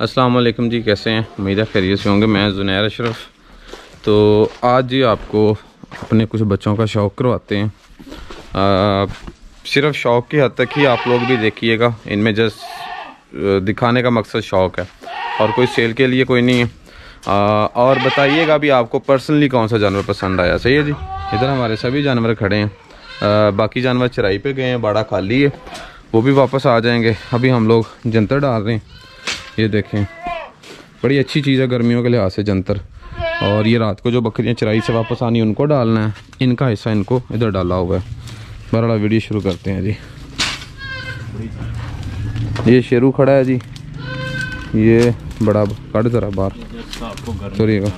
अस्सलाम वालेकुम जी, कैसे हैं? उम्मीद है खैरियत से होंगे। मैं ज़ुनैर अशरफ। तो आज जी आपको अपने कुछ बच्चों का शौक़ करवाते हैं। सिर्फ शौक़ की हद तक ही, आप लोग भी देखिएगा। इनमें जस्ट दिखाने का मकसद शौक़ है और कोई सेल के लिए कोई नहीं है। और बताइएगा भी आपको पर्सनली कौन सा जानवर पसंद आया। सही है जी। इधर हमारे सभी जानवर खड़े हैं। बाकी जानवर चराई पे गए हैं, बाड़ा खाली है, वो भी वापस आ जाएंगे। अभी हम लोग जंतर डाल रहे हैं। ये देखें, बड़ी अच्छी चीज़ है गर्मियों के लिहाज से जंतर। और ये रात को जो बकरियां चराई से वापस आनी उनको डालना है, इनका हिस्सा इनको इधर डाला हुआ है। बड़ा वीडियो शुरू करते हैं जी। ये शेरू खड़ा है जी, ये बड़ा कट ज़रा बाहर करिएगा।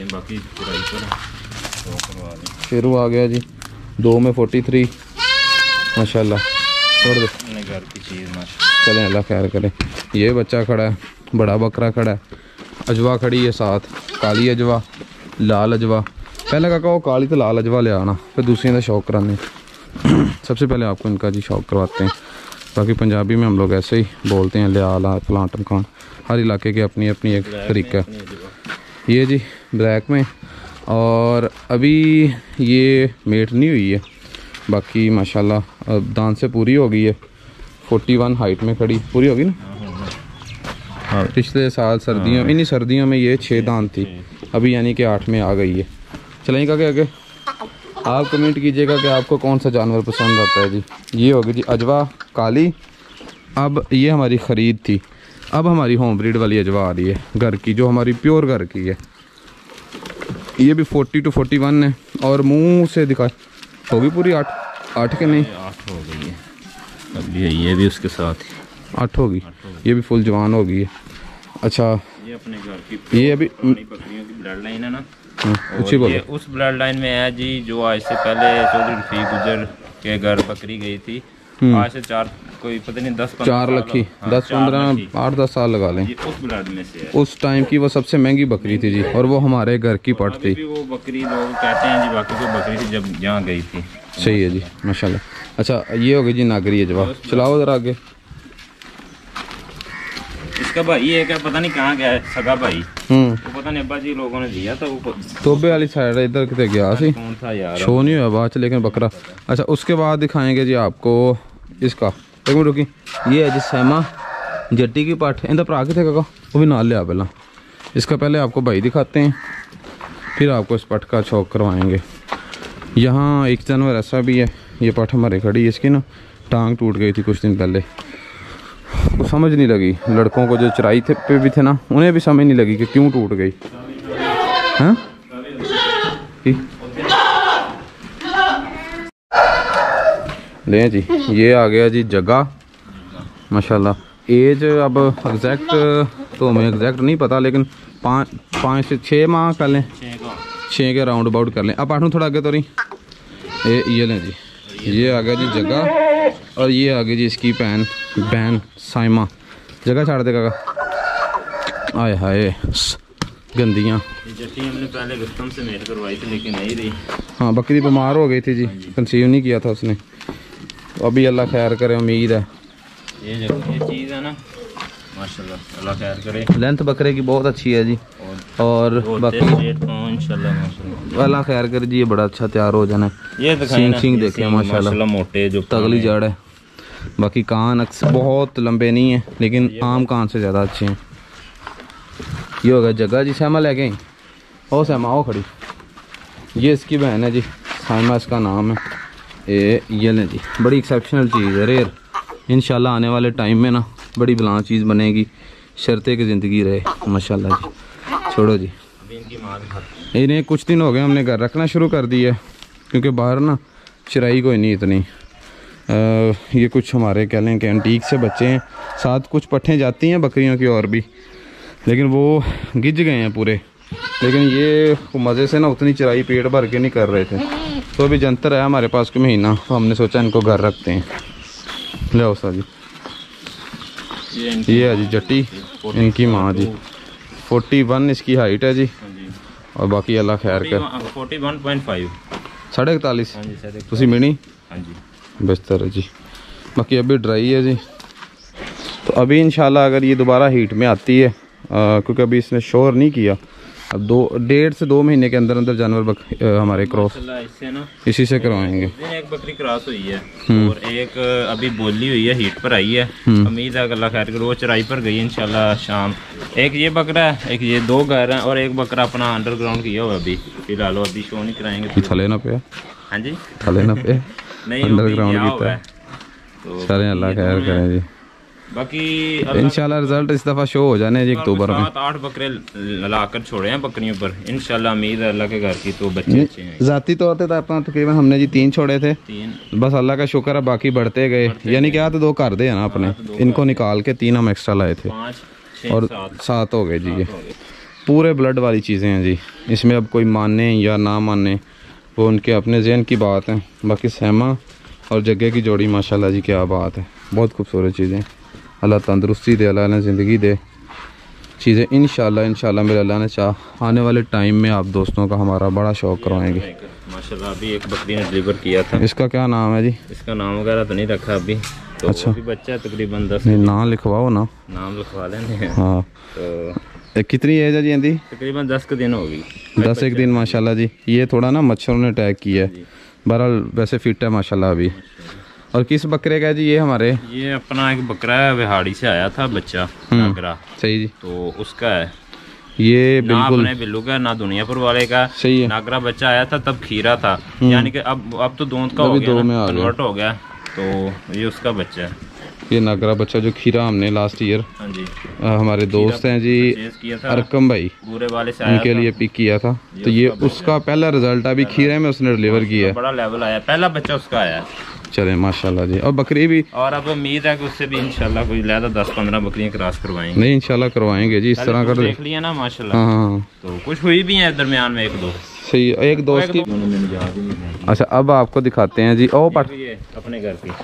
शेरू आ गया जी, 2 में 43 माशाल्लाह। छोड़ दो, घर की चीज़ चलें, अल्लाह खैर करें। ये बच्चा खड़ा है, बड़ा बकरा खड़ा है, अजवा खड़ी है साथ, काली अजवा, लाल अजवा। पहले का कहो काली तो लाल अजवा ले आना, फिर दूसरे का शौक़ कराने। सबसे पहले आपको इनका जी शौक़ करवाते हैं। बाकी पंजाबी में हम लोग ऐसे ही बोलते हैं, लिया ला फलां टमकान। हर इलाके की अपनी अपनी एक तरीका है। ये जी ब्लैक में, और अभी ये मेट नहीं हुई है, बाकी माशाल्लाह अब दांत से पूरी हो गई है। 41 हाइट में खड़ी पूरी होगी ना। हाँ, पिछले साल सर्दियों, इन्हीं सर्दियों में ये 6 दांत थी, अभी यानी कि 8 में आ गई है। चलेंगे क्या आगे? आप कमेंट कीजिएगा कि आपको कौन सा जानवर पसंद आता है जी। ये होगी जी अजवा काली। अब ये हमारी ख़रीद थी, अब हमारी होम ब्रीड वाली अजवा आ रही है, घर की, जो हमारी प्योर घर की है। ये भी 40 to 41 है। और मुँह से दिखा होगी पूरी 8 के नहीं 8 हो गई है अभी। ये भी उसके साथ 8 होगी। ये भी फुल जवान हो गई है। अच्छा, ये अपने घर की, ये अभी बकरियों की ब्लड लाइन है ना, ये उस ब्लड लाइन में है जी, जो आज से पहले चौधरी रफीक गुजर के घर बकरी गई थी। आज से 4 कोई पता नहीं 10-15 लखी 10-15 8-10 साल लगा लें। उस ब्लड में से है। उस टाइम की वो सबसे महंगी बकरी थी जी, और वो हमारे घर की पट थी। वो बकरी लोग कहते हैं जी, बाकी को बकरी थी जब यहाँ गई थी। सही है जी माशाल्लाह। अच्छा, ये हो गई जी नागरी अजवा। चलाओ जरा आगे। इसका भाई है क्या, पता नहीं कहाँ गया है, सगा भाई। वो पता नहीं अब्बा जी लोगों ने दिया था। वो तोबे वाली साइड इधर कितने गया सी, कौन था यार, शो नहीं हुआ बात, लेकिन बकरा। अच्छा, उसके बाद दिखाएंगे जी आपको इसका। एक मिनट रुकी। ये है जी सैमा जट्टी की पट। इनका भरा कितने का, वो भी नाल लिया पहला। इसका पहले आपको भाई दिखाते हैं, फिर आपको इस पट का शौक करवाएंगे। यहाँ एक जानवर ऐसा भी है, ये पट हमारे खड़ी है, इसकी ना टांग टूट गई थी कुछ दिन पहले। वो समझ नहीं लगी, लड़कों को जो चराई थे पे भी थे ना, उन्हें भी समझ नहीं लगी कि क्यों टूट गई। हाँ ले जी, ये आ गया जी जगा माशाल्लाह। एज अब एग्जैक्ट तो हमें एग्जैक्ट नहीं पता, लेकिन 5 से 6 माह कर लें, 6 के राउंड अबाउट कर लें। अब 8 थोड़ा आगे तो नहीं। ये लें जी, ये आ गया जी जगा, और ये आ गई जी इसकी बहन साइमा। जगह छाड़ देगा। आए हाय गंदियाँ। हमने पहले गस्तम से मेल करवाई थी, लेकिन नहीं रही। हाँ, बकरी बीमार हो गई थी जी, कंसीव नहीं किया था उसने। तो अभी अल्लाह खैर करे, उम्मीद है। ये चीज़ है ना माशाल्लाह, अल्लाह खैर करे। लेंथ बकरे की बहुत अच्छी है जी, और बाकी इंशाल्लाह अल्लाह खैर करे जी। ये बड़ा अच्छा तैयार हो जाना है। ये सींग देखे माशाल्लाह, मोटे जो तगली जड़ है। बाकी कान अक्सर बहुत लंबे नहीं है, लेकिन आम कान से ज़्यादा अच्छे हैं। ये होगा जगह जी। सैमा ले गई, ओ सैमा ओ खड़ी। ये इसकी बहन है जी, साइमा इसका नाम है। ये लें जी, बड़ी एक्सेप्शनल चीज़ है, रेयर। इंशाल्लाह आने वाले टाइम में ना बड़ी बला चीज़ बनेगी, शर्ते की ज़िंदगी रहे माशाल्लाह जी। छोड़ो जी, इन्हें कुछ दिन हो गए हमने घर रखना शुरू कर दिया है, क्योंकि बाहर ना चराई कोई नहीं इतनी। ये कुछ हमारे कह लें कि एंटीक से बच्चे हैं, साथ कुछ पट्ठें जाती हैं बकरियों की और भी, लेकिन वो गिज गए हैं पूरे। लेकिन ये मज़े से ना उतनी चराई पेट भर के नहीं कर रहे थे। तो अभी जंतर है हमारे पास के महीना, तो हमने सोचा इनको घर रखते हैं। ले आओ सर जी। ये है जी जट्टी, इनकी माँ जी। 41 इसकी हाइट है जी, और बाकी अल्लाह खैर कर। 41.5 41.5 तुसी मिनी बेहतर है जी। बाकी अभी ड्राई है जी। तो अभी इंशाल्लाह अगर ये दोबारा हीट में आती है क्योंकि अभी इसने शोर नहीं किया। अब 1.5 से 2 महीने के अंदर अंदर जानवर हमारे क्रॉस इससे ना इसी से करवाएंगे। एक बकरी क्रॉस हुई है और एक अभी बोली हुई है, हीट पर आई है। उम्मीद है अल्लाह खैर करो, वो चराई पर गई इंशाल्लाह शाम। एक ये बकरा है, एक ये 2 घर हैं और एक बकरा अपना अंडरग्राउंड किया हुआ अभी फिलहाल, अभी शो नहीं कराएंगे। थले ना पे हाँ जी थले ना पे नहीं अंडरग्राउंड किया है। तो चलें अल्लाह खैर करें जी। बाकी इंशाल्लाह रिजल्ट इस दफ़ा शो हो जाने जी अक्टूबर में। 7-8 बकरे लाकर छोड़े हैं बकरियों पर इंशाल्लाह। उम्मीद है अल्लाह के घर की तो बच्चे अच्छे हैं। ज़ाती तौर पे अपना तकरीबन हमने जी 3 छोड़े थे, 3 बस अल्लाह का शुक्र है बाकी बढ़ते गए। यानी क्या तो 2 कर दे ना अपने, इनको निकाल के 3 हम एक्स्ट्रा लाए थे 5 और 7 हो गए जी। ये पूरे ब्लड वाली चीज़ें हैं जी, इसमें अब कोई माने या ना माने वो उनके अपने जहन की बात है। बाकी सहमा और जग्गे की जोड़ी माशाल्लाह जी क्या बात है, बहुत खूबसूरत चीज़ें। अल्लाह तंदरुस्ती दे, अल्लाह ने ज़िंदगी दे, चीज़ें इंशाल्लाह मेरे अल्लाह ने चाह आने वाले टाइम में आप दोस्तों का हमारा बड़ा शौक़ करवाएंगे माशाल्लाह। अभी एक बकरी ने डिलीवर किया था। इसका क्या नाम है जी? इसका नाम वगैरह तो नहीं रखा अभी, तो अच्छा अभी बच्चा है तकरीबन 10। नहीं नाम लिखवाओ ना, नाम लिखवा लेंगे। हाँ तो कितनी एज है जी इनकी? तकरीबन 10 के दिन होगी। 10 एक दिन माशाल्लाह जी। ये थोड़ा ना मच्छरों ने अटैक किया है, बहरहाल वैसे फिट है माशाल्लाह अभी। और किस बकरे का है जी ये? हमारे ये अपना एक बकरा है, विहाड़ी से आया था बच्चा नागरा। सही जी, तो उसका है ये ना बिल्कुल अपने बिल्लू का ना दुनियापुर वाले का। सही है। नागरा बच्चा आया था तब खीरा था, यानी कि अब तो दोंत का हो गया, कन्वर्ट हो गया। तो ये उसका बच्चा है, ये नागरा बच्चा जो खीरा हमने लास्ट ईयर हाँ जी हमारे दोस्त हैं जी अरकम भाई, पूरे वाले से आया उनके लिए पिक किया था। तो ये उसका पहला रिजल्ट अभी खीरे में उसने डिलीवर किया है, बड़ा लेवल आया, पहला बच्चा उसका आया। चले माशाल्लाह जी। और बकरी भी, और अब उम्मीद है कि उससे भी इंशाल्लाह कोई ज़्यादा 10-15 बकरियां क्रॉस करवाएंगे। नहीं इंशाल्लाह करवाएंगे जी, इस तरह कर देख लिया ना माशाल्लाह। हाँ तो कुछ हुई भी है दरमियान में 1-2 सही, एक दोस्त की। अच्छा अब आपको दिखाते हैं जी, ओ पट अपने घर की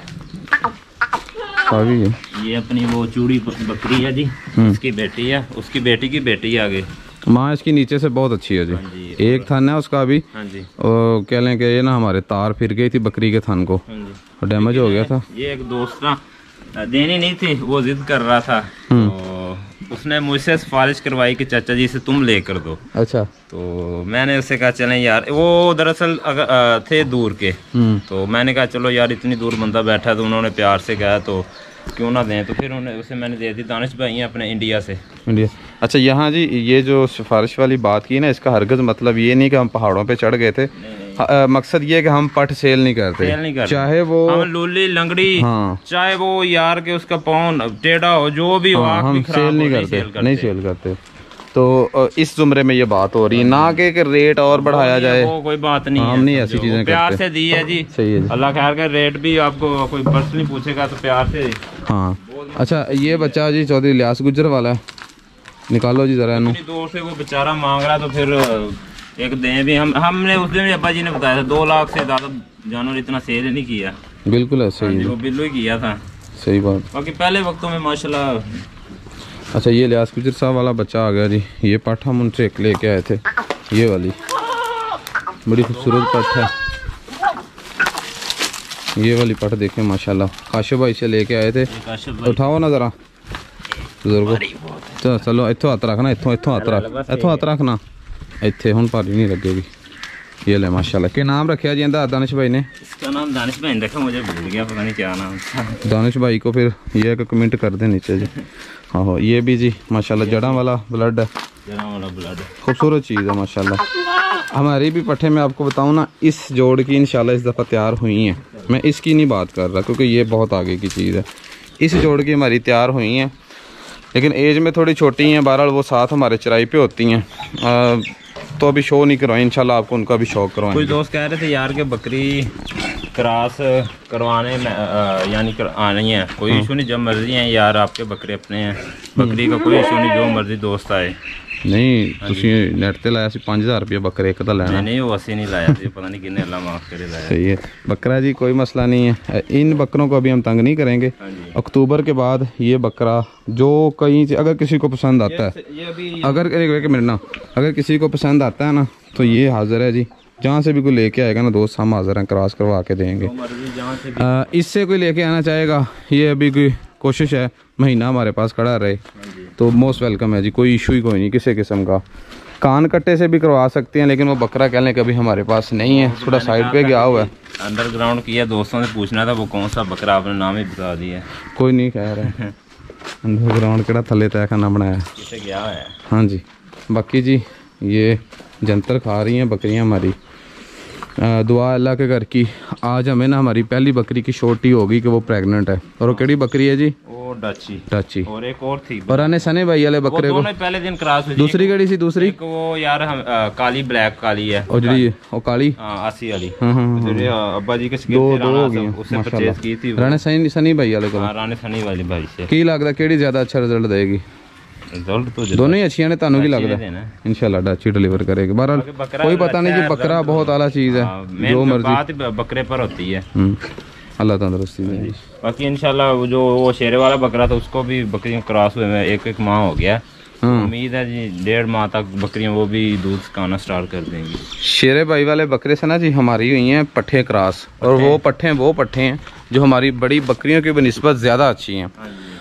अभी ये अपनी वो चूड़ी बकरी है जी, इसकी बेटी है, उसकी बेटी की बेटी है आगे। माँ इसकी नीचे से बहुत अच्छी है जी, एक थन है उसका अभी। हाँ जी कह लें कि ये ना हमारे तार फिर गई थी बकरी के थन को, और डैमेज हो गया था। ये एक दोस्त ना देनी नहीं थी, वो जिद कर रहा था, तो उसने मुझसे सिफारिश करवाई कि चाचा जी से तुम लेकर दो। अच्छा, तो मैंने उससे कहा चलें यार, वो दरअसल थे दूर के, तो मैंने कहा चलो यार इतनी दूर बंदा बैठा, तो उन्होंने प्यार से कहा तो क्यों ना दें। तो फिर उसे मैंने दे दी। दानिश भाई हैं अपने इंडिया से। इंडिया। अच्छा यहाँ जी ये जो सिफारिश वाली बात की ना, इसका हरगज़ मतलब ये नहीं कि हम पहाड़ों पे चढ़ गए थे। मकसद ये कि हम पट सेल नहीं करते, चाहे वो हम लूली लंगड़ी, हाँ चाहे वो यार के उसका पाउन टेढ़ा हो, जो भी हो, हाँ, हम सेल नहीं करते, नहीं सेल करते। तो इस जुमरे में ये बात हो रही है ना कि रेट और बढ़ाया जाए, वो कोई बात नहीं है। हम नहीं ऐसी चीजें प्यार से दी है जी, सही है। अल्लाह खैर का रेट भी आपको कोई पर्सनली पूछेगा तो प्यार से। हाँ अच्छा ये बच्चा जी चौधरी इलियास गुज्जर वाला है, निकालो जी जरा इन्हों। दूर से वो बेचारा मांग रहा, तो फिर एक दें भी। हमने उस दिन अब्बा जी ने बताया था 2 लाख से ज़्यादा जानवर इतना सेल नहीं किया। बिल्कुल है, सही है, वो बिल्लू ही किया था, सही बात। बाकी पहले वक्तों में माशाल्लाह। अच्छा ये इलियास गुज्जर साहब वाला बच्चा आ गया जी, ये पट हम उनसे एक लेके आए थे, ये वाली बड़ी खूबसूरत पट है। ये वाली पट देखें माशाल्लाह, काशिफ भाई से लेके आए थे। उठाओ ना ज़रा बुजुर्गो, तो चलो इत्थों हत्थ रखना, इत्थों हत्थ रख, इत्थों हत्थ रखना, इत्थे हुण भारी नहीं लगेगी। ये ले माशाल्लाह। क्या नाम रखा जी इनका दानिश भाई ने? इसका नाम दानिश भाई ने रखा, मुझे भूल गया, पता नहीं क्या नाम था। दानिश भाई को फिर ये एक कमेंट कर दे नीचे जी। हाँ हो, ये भी जी माशाल्लाह जड़ा वाला ब्लड है, जड़ा वाला ब्लड है, खूबसूरत चीज़ है माशाल्लाह। हमारी भी पट्ठे में आपको बताऊँ ना, इस जोड़ की इंशाल्लाह इस दफ़ा तैयार हुई हैं। मैं इसकी नहीं बात कर रहा क्योंकि ये बहुत आगे की चीज़ है। इस जोड़ की हमारी तैयार हुई हैं, लेकिन एज में थोड़ी छोटी हैं। बहरहाल वो साथ हमारे चराई पे होती हैं, तो अभी शो नहीं करवाएं, इंशाल्लाह आपको उनका भी शौक करवाएं। कुछ दोस्त कह रहे थे यार के बकरी क्रॉस करवाने में यानी आनी है, कोई इशू नहीं, जब मर्जी है यार, आपके बकरे अपने हैं, बकरी का कोई इशू नहीं, जो मर्जी दोस्त आए। नहीं तुसी नेट ते लाया सी 5000 रुपये बकरे एक दा लेना। नहीं वो असि नहीं लाया, पता नहीं किन्ने अल्लाह माफ करे लाया। सही है बकरा जी, कोई मसला नहीं है। इन बकरों को अभी हम तंग नहीं करेंगे। अक्टूबर के बाद ये बकरा जो कहीं से अगर किसी को पसंद आता है, अगर मिलना अगर किसी को पसंद आता है ना, तो ये हाजिर है जी, जहाँ से भी कोई लेके आएगा ना दोस्त, हम हाजिर हैं, क्रॉस करवा के देंगे। इससे कोई लेके आना चाहेगा, ये अभी कोई कोशिश है महीना हमारे पास खड़ा रहे तो मोस्ट वेलकम है जी, कोई इशू ही कोई नहीं किसी किस्म का। कान कट्टे से भी करवा सकते हैं, लेकिन वो बकरा कह लें कभी हमारे पास नहीं है, थोड़ा साइड पे गया हुआ है। अंडरग्राउंड किया, दोस्तों से पूछना था वो कौन सा बकरा, आपने नाम ही बता दिया। कोई नहीं कह रहा अंडरग्राउंड केड़ा थले तय खाना बनाया किसे गया है। हाँ जी, बाकी जी ये जंतर खा रही हैं बकरियां हमारी। दुआ अल्लाह के घर की। आज हमें ना हमारी पहली बकरी की शोर्टी होगी कि वो प्रेग्नेंट है। और वो केड़ी बकरी है जी? वो डाची। और एक और थी और आने सने भाई वाले बकरे को पहले दिन क्रॉस हुई। दूसरी केड़ी सी? दूसरी वो यार हम काली ब्लैक काली है और जी वो काली 80 वाली अब्बा जी के उससे परचेज की थी राणे सनी भाई वाले को। राणे सनी वाली भाई से की लगदा केड़ी ज्यादा अच्छा रिजल्ट देगी? रिजल्ट तो दोनों ही अच्छी ने, तानू की लगदा? इंशाल्लाह डाची डिलीवर करेगी। बहरहाल कोई पता नहीं जी, बकरा बहुत आला चीज है, जो मर्जी बकरे पर होती है। अल्लाह तंदुरुस्ती दे। बाकी इंशाल्लाह जो वो शेरे वाला बकरा था उसको भी बकरियां क्रॉस हुए में एक माह हो गया। उम्मीद है जी 1.5 माह तक बकरियां वो भी दूध खाना स्टार्ट कर देंगी। शेरे भाई वाले बकरे से ना जी हमारी हुई हैं पट्ठे क्रॉस, और वो पट्ठे हैं जो हमारी बड़ी बकरियों की बनिस्बत ज़्यादा अच्छी हैं।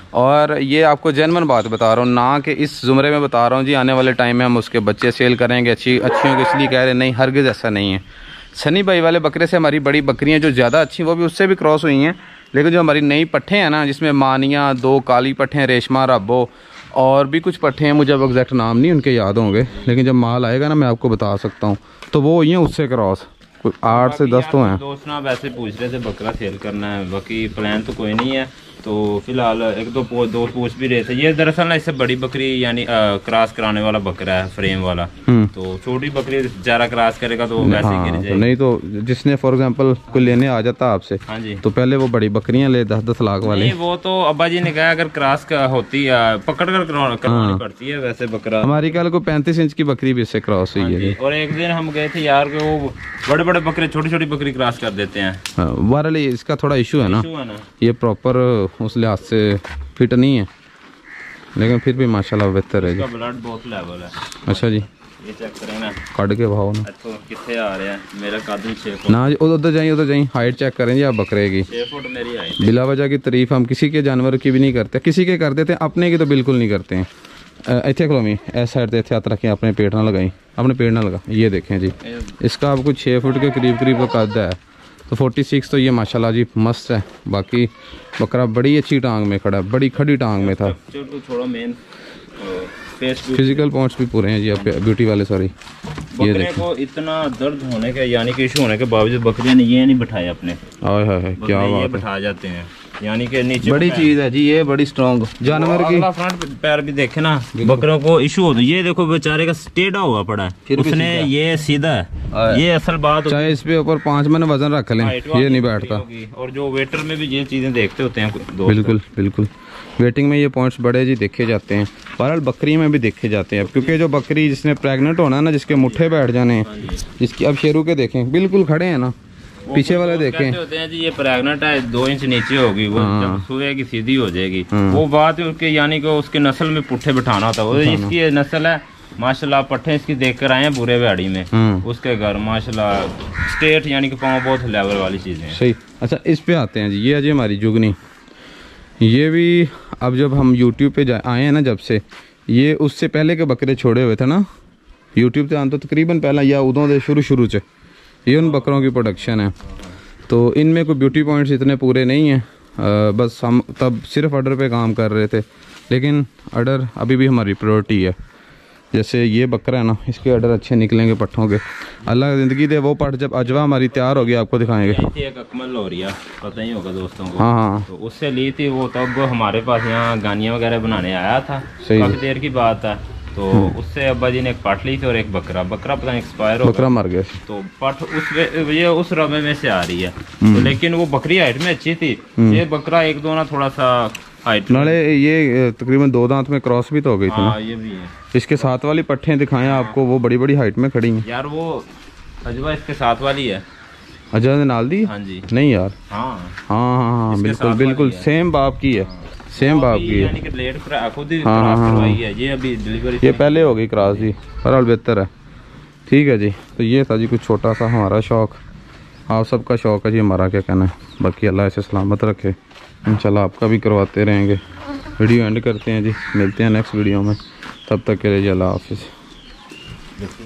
और ये आपको जेन्युइन बात बता रहा हूँ, ना कि इस ज़ुमरे में बता रहा हूँ जी आने वाले टाइम में हम उसके बच्चे सेल करेंगे अच्छियों के, इसलिए कह रहे नहीं, हरगिज़ ऐसा नहीं है। सनी भाई वाले बकरे से हमारी बड़ी बकरियां जो ज़्यादा अच्छी वो भी उससे भी क्रॉस हुई हैं, लेकिन जो हमारी नई पट्ठे हैं ना, जिसमें मानिया, 2 काली पट्ठे, रेशमा, राबो और भी कुछ पट्ठे हैं, मुझे अब एग्जैक्ट नाम नहीं उनके याद होंगे, लेकिन जब माल आएगा ना मैं आपको बता सकता हूँ। तो वो हुई हैं उससे क्रॉस, कोई 8 से 10 तो हैं। दोस्त ना वैसे पूछ रहे थे बकरा सेल करना है, बाकी प्लान तो कोई नहीं है। तो फिलहाल एक दो पूछ भी रहे थे। ये दरअसल ना इससे बड़ी बकरी यानी क्रॉस कराने वाला बकरा है, फ्रेम वाला। तो छोटी बकरी ज़्यादा क्रॉस करेगा तो वैसे ही गिर जाएगी। नहीं तो जिसने फॉर एग्जांपल कोई लेने आ जाता आपसे, हाँ जी, तो पहले वो बड़ी बकरियां ले 10-10 लाख वाले। नहीं वो तो अब्बा जी ने कहा अगर क्रॉस होती है पकड़ कर करवानी पड़ती है। वैसे बकरा हमारी कल को 35 इंच की बकरी भी इससे क्रॉस हुई है। और एक दिन हम गए थे यार के वो बड़े बड़े बकरे छोटी छोटी बकरी क्रॉस कर देते हैं। बहरहाल इसका थोड़ा इशू है ना, ये प्रॉपर उस लिहाज से फिट नहीं है, लेकिन फिर भी माशाल्लाह बेहतर है जी। ब्लड बहुत लेवल है। अच्छा जी, ये चेक करें ना, कट के भाव ना कितने आ रहे हैं। मेरा कद 6 फुट ना जी, उधर जाइए हाइट चेक करें जी आप बकरे की। 6 फुट मेरी हाइट। बिला वजह की तारीफ हम किसी के जानवर की भी नहीं करते, किसी के कर देते हैं, अपने की तो बिल्कुल नहीं करते हैं। इतने खलोमी इस साइड से हाथ रखें, अपने पेट ना लगाई, अपने पेट ना लगा। ये देखें जी, इसका आपको 6 फुट के करीब का कद है, तो 46 तो ये माशाल्लाह जी मस्त है। बाकी बकरा बड़ी अच्छी टांग में खड़ा है, बड़ी खड़ी टांग में था। थोड़ा मेन फिजिकल पॉइंट्स भी पूरे हैं जी आप ब्यूटी वाले। सॉरी, ये बकरे को इतना दर्द होने के यानी कि इशू होने के बावजूद बकरियां ने ये नहीं बिठाए अपने। क्या बात है, बिठा जाते हैं, यानी कि नीचे बड़ी चीज है जी, ये बड़ी स्ट्रॉन्ग जानवर की। फ्रंट पैर भी देखे ना, बकरों को इशू हो, ये देखो बेचारे का टेढ़ा हुआ पड़ा है, उसने ये सीधा है। ये असल बात, चाहे इस पे ऊपर 5 मन वजन रख लें ये नहीं बैठता। और जो वेटर में भी ये चीजें देखते होते हैं। बिल्कुल वेटिंग में ये पॉइंट्स बड़े जी देखे जाते हैं, बहरहाल बकरी में भी देखे जाते हैं, क्योंकि जो बकरी जिसने प्रेग्नेंट होना ना, जिसके मुट्ठे बैठ जाने हैं, जिसकी अब शेरू के देखें बिल्कुल खड़े हैं ना, पीछे वाले देखें होते हैं जी ये प्रेग्नेंट है, 2 इंच नीचे होगी वो, जब सोएगी सीधी हो जाएगी। वो बात है उसके, यानी कि उसके नस्ल में पुट्ठे बिठाना होता है। इसकी नस्ल है माशाल्लाह, पट्ठे इसकी देख कर आए हैं बुरे व्याड़ी में, उसके घर माशाल्लाह स्टेट, यानी कि पाँव बहुत लेवल वाली चीजें। सही। अच्छा इस पे आते हैं जी, ये जी हमारी जुगनी, ये भी अब जब हम यूट्यूब पे आए हैं ना, जब से ये उससे पहले के बकरे छोड़े हुए थे ना यूट्यूब पे आने, तो तकरीबन पहला या उदों दे शुरू च ये उन बकरों की प्रोडक्शन है। तो इनमें कोई ब्यूटी पॉइंट्स इतने पूरे नहीं हैं, बस हम तब सिर्फ ऑर्डर पे काम कर रहे थे, लेकिन ऑर्डर अभी भी हमारी प्रायोरिटी है। जैसे ये बकरा है ना, इसके ऑर्डर अच्छे निकलेंगे पट्ठों के, अल्लाह ज़िंदगी दे। वो पट जब अजवा हमारी तैयार होगी आपको दिखाएंगे। एक अकमल लोरिया पता ही होगा दोस्तों को। हाँ, तो उससे ली थी वो, तब हमारे पास यहाँ गानियाँ वगैरह बनाने आया था, काफ़ी देर की बात है। तो उससे अब्बा जी ने एक पट ली थी और एक बकरा पता नहीं एक्सपायर हो, बकरा मर गया। तो पट उस रबे में से आ रही है। तो लेकिन वो बकरी हाइट में अच्छी थी, ये बकरा 1-2 ना थोड़ा सा हाइट, नाले ये तकरीबन 2 दांत में क्रॉस भी तो हो गई थी ना। ये भी है। इसके साथ वाली पट्ठे दिखाएं आपको, वो बड़ी बड़ी हाइट में खड़ी हैं यार। वो अजवा इसके साथ वाली है, अजवा ने नाल दी। हाँ जी, नहीं यार, हाँ बिल्कुल सेम बाप की है, सेम बाप की है। यानी कि लेट खुद ही क्रॉस करवाई है, ये अभी डिलीवरी, ये पहले हो गई क्रॉस जी। बहरहाल बेहतर है, ठीक है जी। तो ये था जी कुछ छोटा सा हमारा शौक़, आप सबका शौक़ है जी, हमारा क्या कहना है। बाकी अल्लाह इसे सलामत रखे। इंशाल्लाह आपका भी करवाते रहेंगे। वीडियो एंड करते हैं जी, मिलते हैं नेक्स्ट वीडियो में, तब तक के लिए अल्लाह हाफिज़।